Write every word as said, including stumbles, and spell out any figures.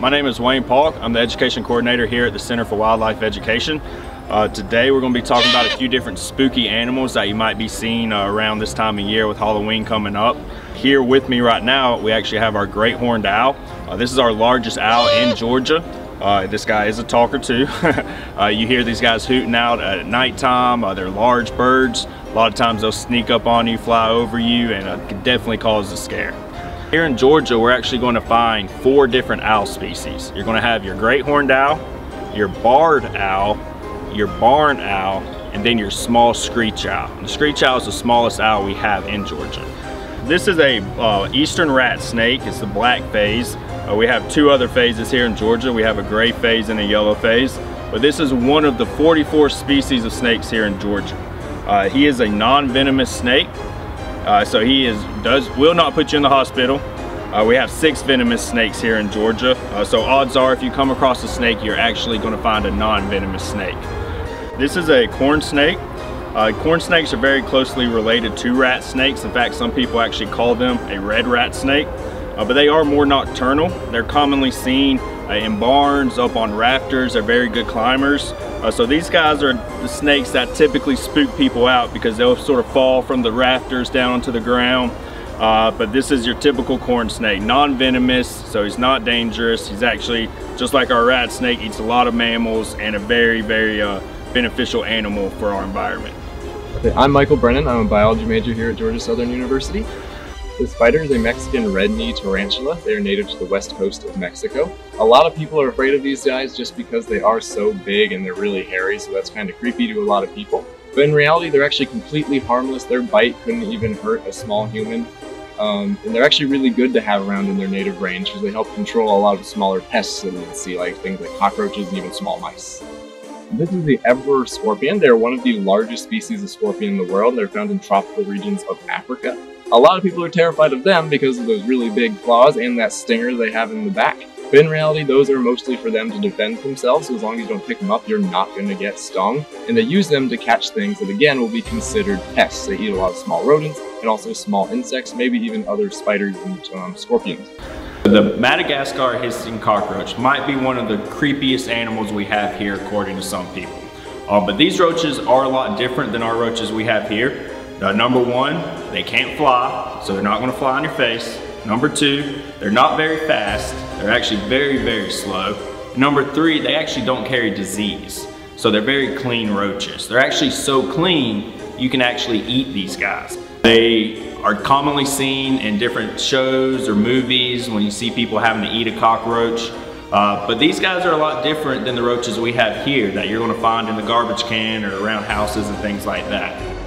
My name is Wayne Paulk. I'm the Education Coordinator here at the Center for Wildlife Education. Uh, today we're going to be talking about a few different spooky animals that you might be seeing uh, around this time of year with Halloween coming up. Here with me right now we actually have our great horned owl. Uh, this is our largest owl in Georgia. Uh, this guy is a talker too. uh, you hear these guys hooting out at nighttime. Uh, they're large birds. A lot of times they'll sneak up on you, fly over you, and uh, can definitely cause a scare. Here in Georgia, we're actually going to find four different owl species. You're going to have your great horned owl, your barred owl, your barn owl, and then your small screech owl. And the screech owl is the smallest owl we have in Georgia. This is a uh, eastern rat snake. It's the black phase. Uh, we have two other phases here in Georgia. We have a gray phase and a yellow phase. But this is one of the forty-four species of snakes here in Georgia. Uh, he is a non-venomous snake. Uh, so he is does will not put you in the hospital. Uh, we have six venomous snakes here in Georgia. Uh, so odds are if you come across a snake, you're actually going to find a non-venomous snake. This is a corn snake. Uh, corn snakes are very closely related to rat snakes. In fact, some people actually call them a red rat snake. Uh, but they are more nocturnal. They're commonly seen uh, in barns, up on rafters. They're very good climbers. Uh, so these guys are the snakes that typically spook people out because they'll sort of fall from the rafters down onto the ground. Uh, but this is your typical corn snake, non-venomous, so he's not dangerous. He's actually, just like our rat snake, eats a lot of mammals and a very, very uh, beneficial animal for our environment. Okay, I'm Michael Brennan. I'm a biology major here at Georgia Southern University. This spider is a Mexican red-knee tarantula. They are native to the west coast of Mexico. A lot of people are afraid of these guys just because they are so big and they're really hairy, so that's kind of creepy to a lot of people. But in reality, they're actually completely harmless. Their bite couldn't even hurt a small human. Um, and they're actually really good to have around in their native range because they help control a lot of smaller pests that we can see, like things like cockroaches and even small mice. This is the emperor scorpion. They're one of the largest species of scorpion in the world. They're found in tropical regions of Africa. A lot of people are terrified of them because of those really big claws and that stinger they have in the back. But in reality, those are mostly for them to defend themselves, so as long as you don't pick them up, you're not going to get stung. And they use them to catch things that, again, will be considered pests. They eat a lot of small rodents and also small insects, maybe even other spiders and um, scorpions. The Madagascar hissing cockroach might be one of the creepiest animals we have here, according to some people. Uh, but these roaches are a lot different than our roaches we have here. Uh, number one, they can't fly, so they're not going to fly on your face. Number two, they're not very fast. They're actually very, very slow. Number three, they actually don't carry disease. So they're very clean roaches. They're actually so clean, you can actually eat these guys. They are commonly seen in different shows or movies when you see people having to eat a cockroach. Uh, but these guys are a lot different than the roaches we have here that you're going to find in the garbage can or around houses and things like that.